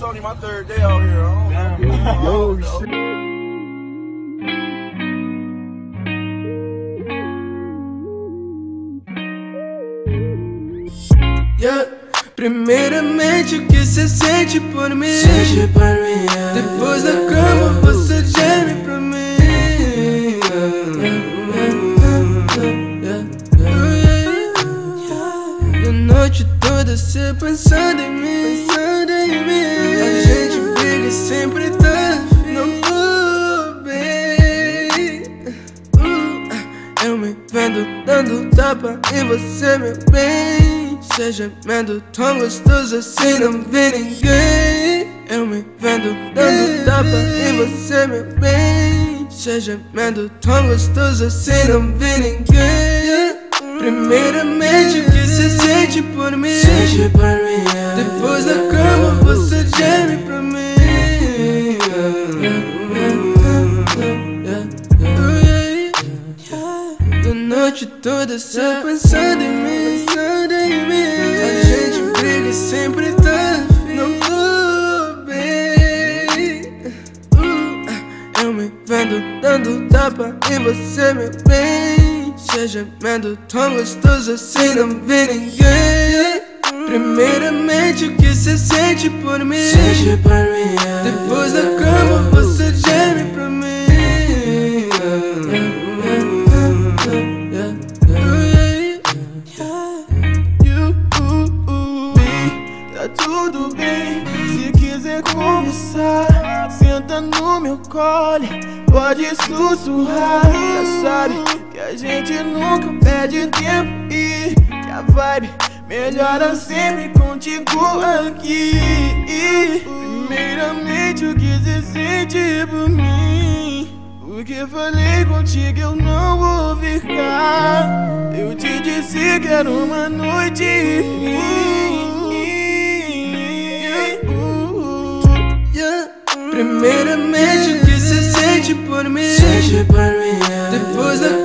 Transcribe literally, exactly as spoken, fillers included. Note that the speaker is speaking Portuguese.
It's only my third day out here. I don't know. Yo, shit. Yeah. Primeiramente, o que cê sente por mim? Sente por mim, yeah. Depois da cama, você geme pra mim. E a noite toda cê pensando em mim, pensando em mim. A gente briga e sempre tá afim. Não tô bem. uh, Eu me vendo dando tapa em você, meu bem. Seja gemendo tão gostoso assim, não vi ninguém. Eu me vendo dando tapa em você, meu bem. Seja gemendo tão gostoso assim, não vi ninguém. Primeiramente, o que cê sente por mim? Sente por mim, yeah. Depois da cama, você geme pra mim. E a noite toda cê pensando em mim, pensando em mim. A gente briga e sempre tá afim. Não tô bem. uh, Eu me vendo dando tapa em você, meu bem. Seja gemendo tão gostoso assim, não vi ninguém. Primeiramente, o que cê sente por mim? Sente por mim, yeah. Depois da cama, você geme pra mim. Tá tudo bem, se quiser conversar, senta no meu colo, pode sussurrar. Já sabe que a gente nunca perde tempo e que a vibe melhora sempre contigo aqui. Primeiramente, o que cê sente por mim? O que falei contigo eu não vou ficar. Eu te disse que era uma noite fim. Primeiramente, o que cê sente por mim? Sente por mim, yeah. Depois da